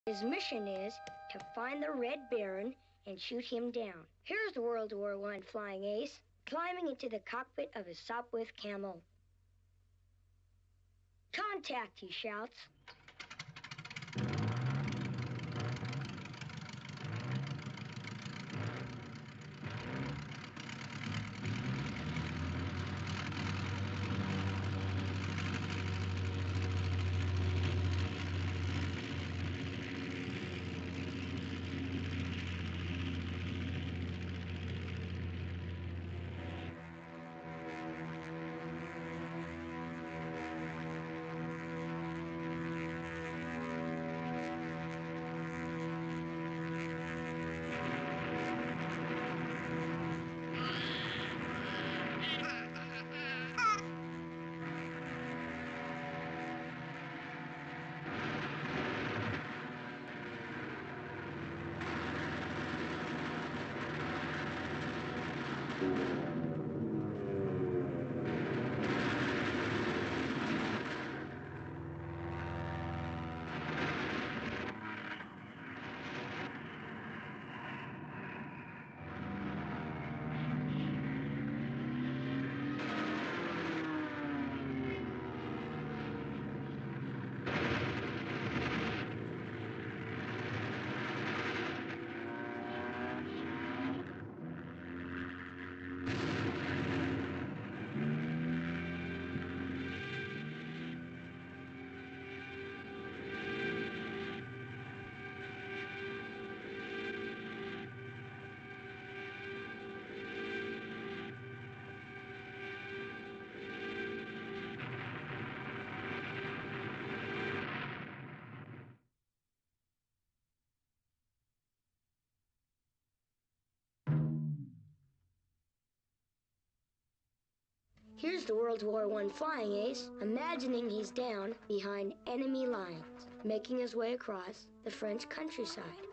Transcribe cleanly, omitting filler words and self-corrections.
His mission is to find the Red Baron and shoot him down. Here's the World War I flying ace, climbing into the cockpit of his Sopwith Camel. Contact, he shouts. Here's the World War I flying ace, imagining he's down behind enemy lines, making his way across the French countryside.